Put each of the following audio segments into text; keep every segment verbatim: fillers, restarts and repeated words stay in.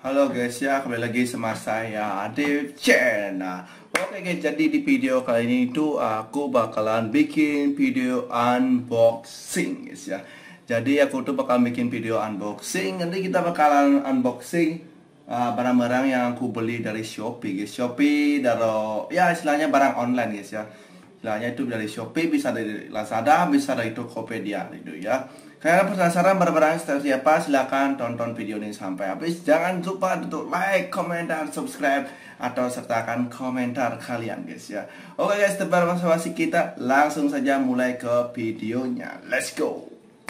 Halo guys ya, kembali lagi sama saya Dev Chen. Nah, oke guys, jadi di video kali ini tuh aku bakalan bikin video unboxing guys ya. Jadi aku tuh bakal bikin video unboxing. Nanti kita bakalan unboxing uh, barang-barang yang aku beli dari Shopee guys. Shopee dari ya istilahnya barang online guys ya. Istilahnya itu dari Shopee, bisa dari Lazada, bisa dari Tokopedia gitu ya. Kalian penasaran barang-barang seperti apa? Silahkan tonton video ini sampai habis. Jangan lupa untuk like, comment, dan subscribe, atau sertakan komentar kalian guys ya. Oke guys, tanpa basa-basi kita langsung saja mulai ke videonya. Let's go.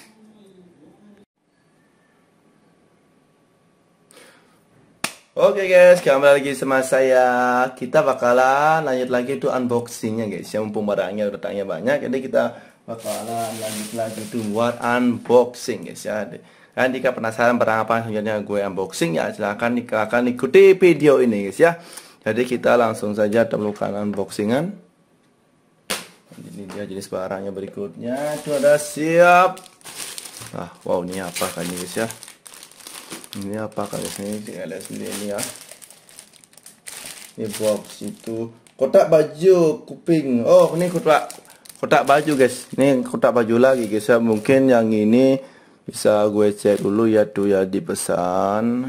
Oke guys, kembali lagi sama saya. Kita bakalan lanjut lagi tuh unboxingnya guys ya. Mumpung barangnya udah tanya banyak, jadi kita bakalan lanjut lagi tuh buat unboxing guys ya. Dan jika penasaran barang apa selanjutnya gue unboxing ya, silahkan akan ikuti video ini guys ya. Jadi kita langsung saja temukan unboxingan. Ini dia jenis barangnya berikutnya. Itu ada siap. Ah, wow, ini apa kan ini guys ya? Ini apa kan guys, ini tinggal lihat sendiri ini ya. Ini box itu kotak baju kuping. Oh, ini kotak kotak baju guys. Ini kotak baju lagi guys ya. Mungkin yang ini bisa gue cek dulu ya tuh ya di pesan.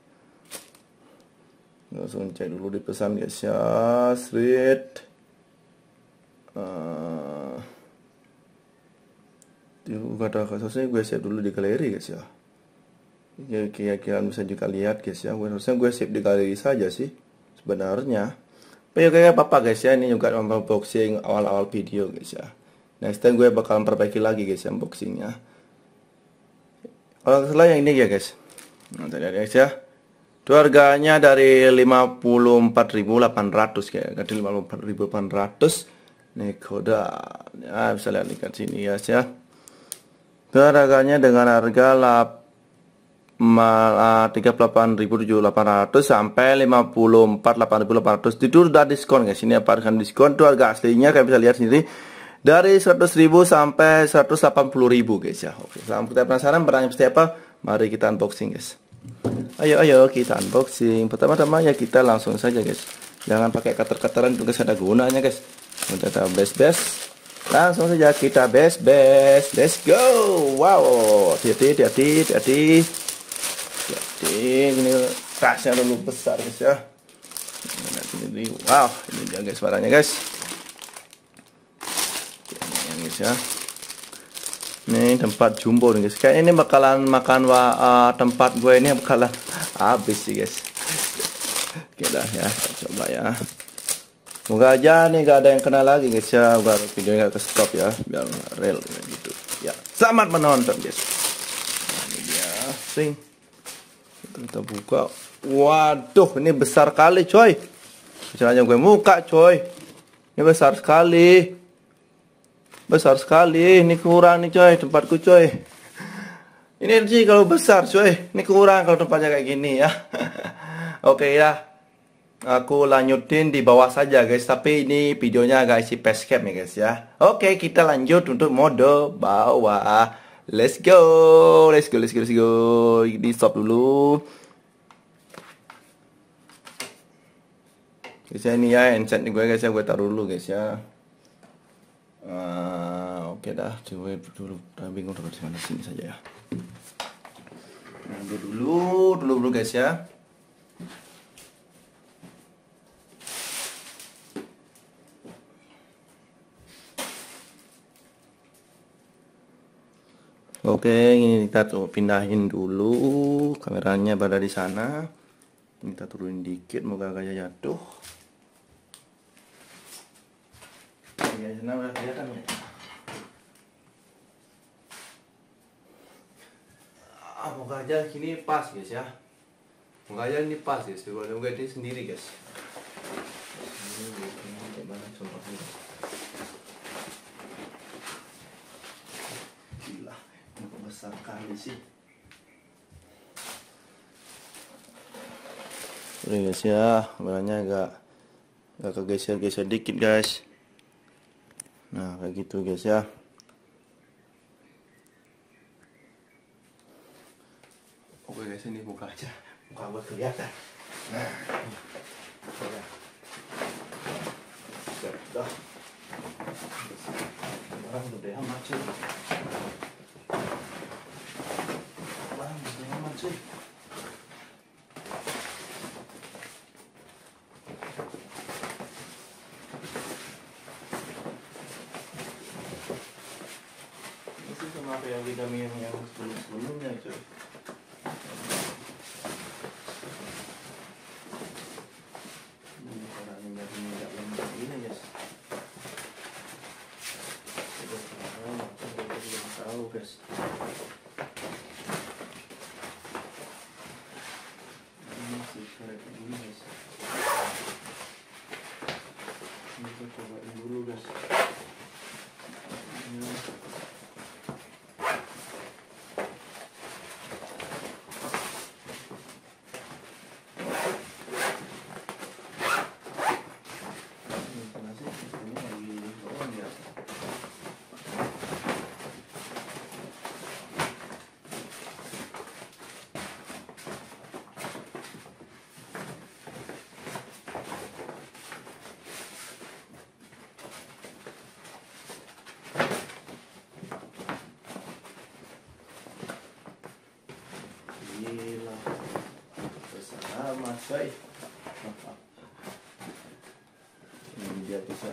Langsung cek dulu di pesan guys ya. Street. Uh, kata kasusnya gue cek dulu di galeri guys ya. Ya, kira-kira bisa juga lihat guys ya. Gue harusnya gue save di galeri saja sih sebenarnya. Tapi ya kayak apa guys ya, ini juga unboxing awal-awal video guys ya. Next time gue bakalan perbaiki lagi guys ya unboxingnya. Kalau salah yang ini ya guys. Nah, tadi guys ya. Itu harganya dari lima puluh empat ribu delapan ratus kayak, dari lima puluh empat ribu delapan ratus. Nih kode. Ya, bisa lihat di sini guys ya. Itu harganya dengan harga tiga puluh delapan ribu tujuh ratus delapan ratus sampai lima puluh empat ribu delapan ratus. Itu udah diskon guys. Ini apa dengan diskon tuh harga aslinya kalian bisa lihat sendiri dari seratus ribu sampai seratus delapan puluh ribu guys ya. Oke, selama kita penasaran barangnya seperti apa, mari kita unboxing guys. Ayo ayo kita unboxing. Pertama-tama ya kita langsung saja guys. Jangan pakai cutter-cutteran, itu guys ada gunanya guys. Untuk kita bes-bes. Langsung saja kita bes-bes. Let's go. Wow, hati-hati, hati-hati, hati-hati. Jadi ini tasnya terlalu besar guys ya. Ini, wow, ini dia guys barangnya guys. Ini guys ya. Ini tempat jumbo nih guys. Kayaknya ini bakalan makan wa, uh, tempat gue ini bakalan habis sih guys. Oke dah ya, kita coba ya. Semoga aja nih gak ada yang kena lagi guys ya. Biar videonya gak ke stop ya, biar real gitu. Ya, selamat menonton guys. Nah, ini dia, sing. Kita buka. Waduh, ini besar kali coy. Caranya gue muka coy. Ini besar sekali. Besar sekali. Ini kurang nih coy tempatku coy. Ini sih kalau besar coy. Ini kurang kalau tempatnya kayak gini ya. Oke ya. Aku lanjutin di bawah saja guys. Tapi ini videonya agak isi facecam ya guys ya. Oke, kita lanjut untuk mode bawah. Let's go, let's go, let's go, let's go. Di stop dulu. Guys ya, ini ya handset gue guys ya, gue taruh dulu guys ya. Uh, Oke okay dah, coba dulu. Udah bingung taruh di mana, sini saja ya. Nah, dulu, dulu, dulu guys ya. Oke, ini kita tuh pindahin dulu kameranya berada di sana. Kita turunin dikit, moga gak jatuh. Ya, sana udah kelihatan ya. Ah, moga aja sini pas guys ya. Moga aja ini pas guys. Moga ini sendiri guys. Ini gimana contohnya? Gila. Besar kali sih. Udah guys ya, barangnya agak agak kegeser-geser dikit guys. Nah kayak gitu guys ya. Oke guys, ini buka aja muka gue kelihatan. Nah, udah, sudah, barang gede amat cuy, barang gede amat cuy. Sama apa yang kami yang yang sebelum-sebelumnya cuy. Ini orang yang dari minyak lembut ini guys. Sudah tahu, sudah belum tahu guys. Ini sih kayak ini guys. Ini kita cobain dulu guys. Ini. Gila, besar amat coy. Ini dia bisa.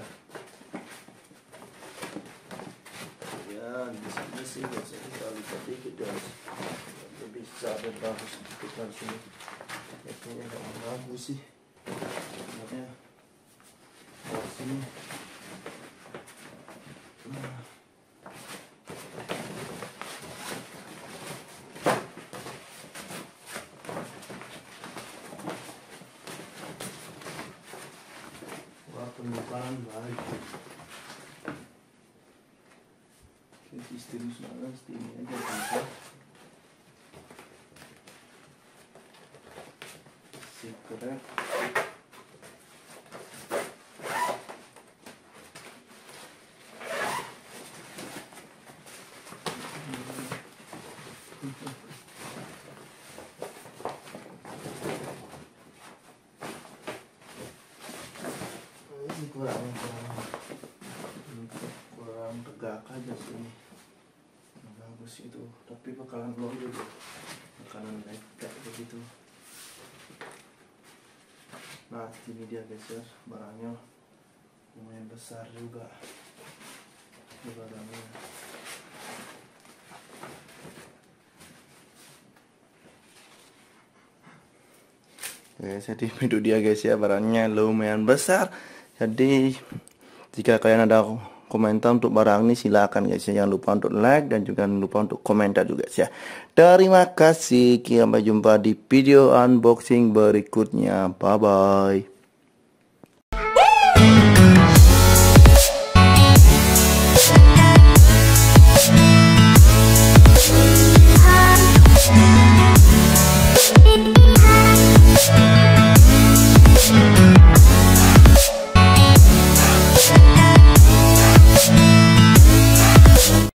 Ya, di sini sih biasa kita lihat dikit guys. Lebih besar dan bagus kita di sini. Kayaknya nggak bagus sih. Sebenarnya di sini. Nah. Permukaan baik. Sistem sana ini aja bisa. Secret. kurang kurang kurang tegak aja sih ini. Bagus itu, tapi bakalan belum juga, bakalan naik kayak begitu. Nah ini dia guys ya, barangnya lumayan besar juga ini barangnya. Oke, jadi itu dia guys ya, barangnya lumayan besar. Jadi jika kalian ada komentar untuk barang ini silakan guys ya, jangan lupa untuk like dan juga jangan lupa untuk komentar juga guys ya. Terima kasih, sampai jumpa di video unboxing berikutnya, bye bye.